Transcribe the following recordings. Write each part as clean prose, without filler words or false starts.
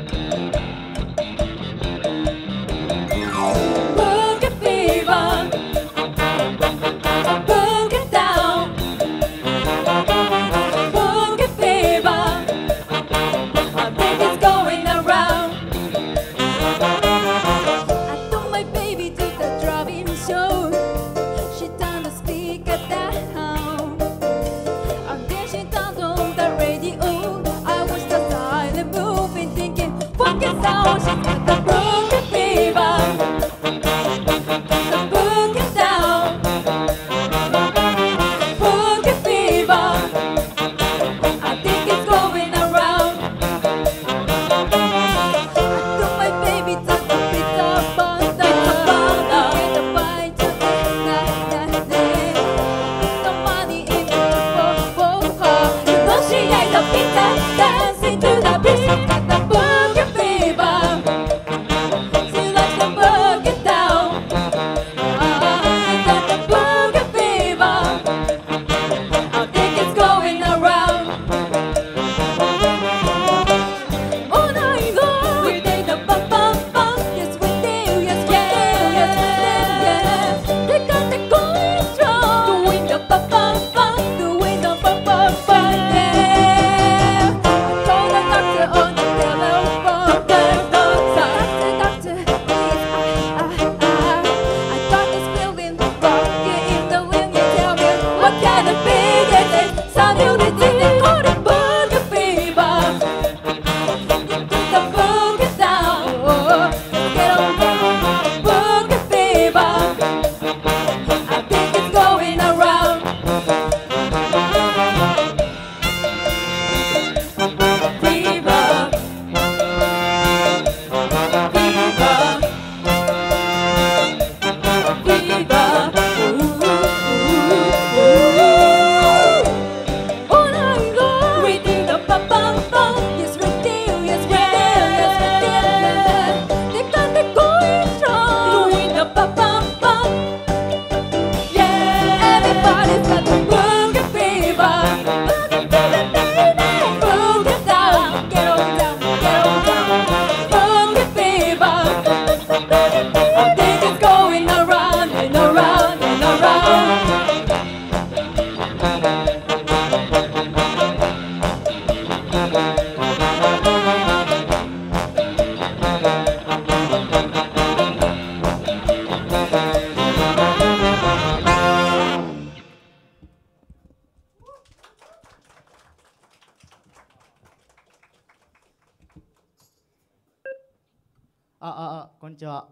こんにちは。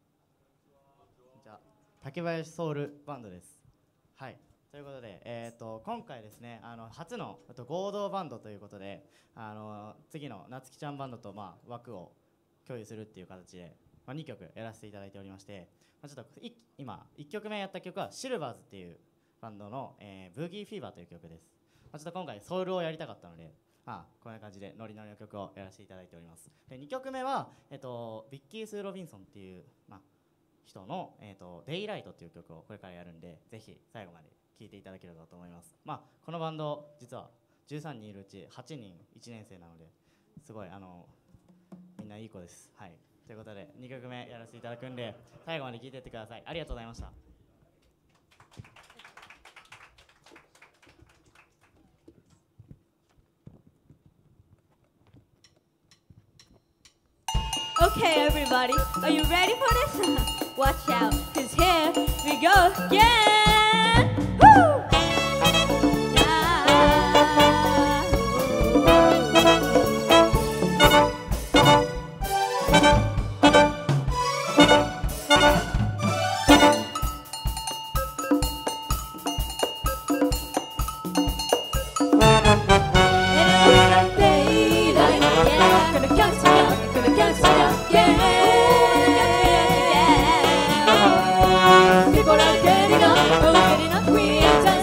竹林ソウルバンドです。はい、ということで、今回ですね、初の合同バンドということで、次のなつきちゃんバンドと、枠を共有するっていう形で、2曲やらせていただいておりまして、ちょっと今1曲目やった曲はシルバーズっていうバンドの、ブギーフィーバーという曲です。ちょっと今回ソウルをやりたかったので、こんな感じでノリノリの曲をやらせていただいております。で2曲目は、ビッキー・スー・ロビンソンっていう、人の、デイライトっていう曲をこれからやるんで、ぜひ最後まで聴いていただければと思います。このバンド実は13人いるうち8人1年生なので、すごいみんないい子です。はい、ということで2曲目やらせていただくんで、最後まで聴いていってください。ありがとうございました。 Okay, everybody, are you ready for this? Watch out, 'cause here we go again. Woo! People are getting up, getting up,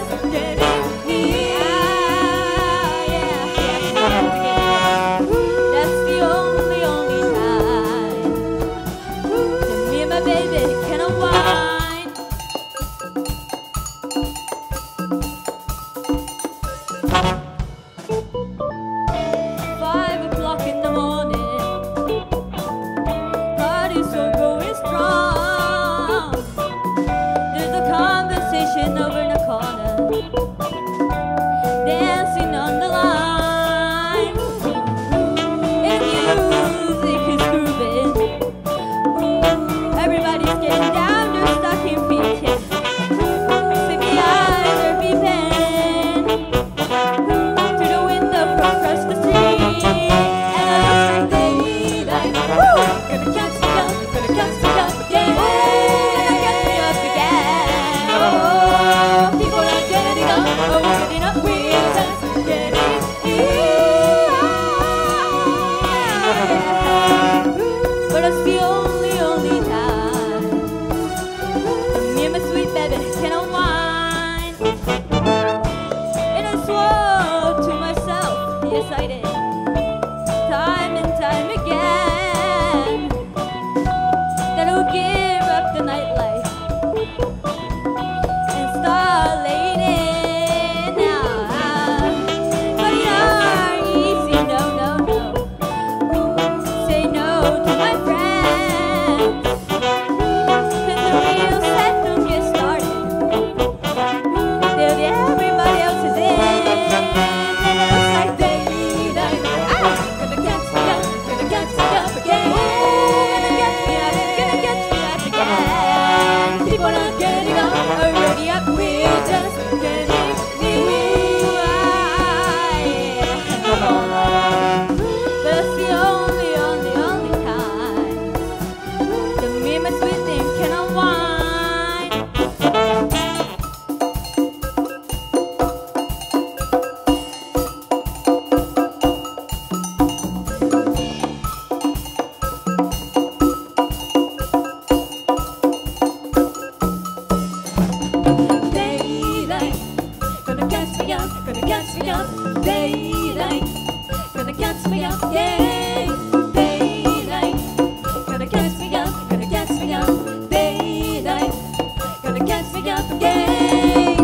go to my friends. And the real set don't get started till everybody else is in. And it looks like daylight. Gonna catch me up, gonna catch me up again. Gonna catch me up, gonna catch me up again. People are getting up, already up, we're just getting new. But that's the only time the moments we think can unwind. Daylight, gonna catch me up, gonna catch me up. Daylight, gonna catch me up, yeah. Daylight, gonna catch me up, gonna catch me up. Daylight, gonna catch me up again.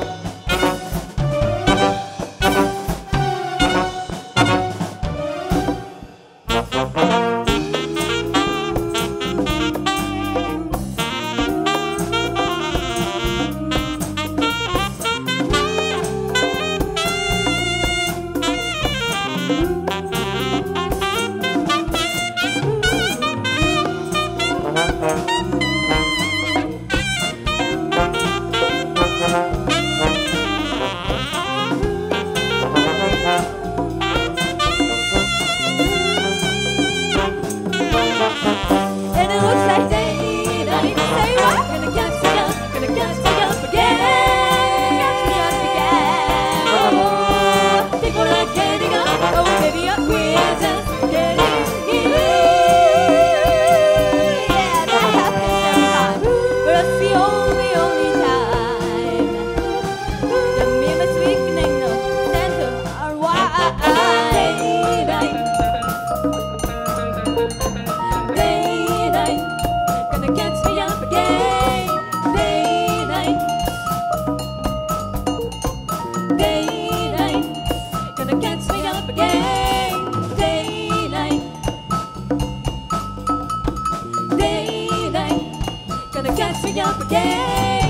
And it looks like daylight. Say what? Gonna catch me up, gonna catch me up again. Catch me up again. Oh, people are getting up. Oh, baby, up we're just getting in. Yeah, that happens every time, but that's the only time. The moments we can ignore tend to unwind. Daylight. Daylight, gonna catch me up again. Daylight, daylight, gonna catch me up again. Daylight, daylight, gonna catch me up again.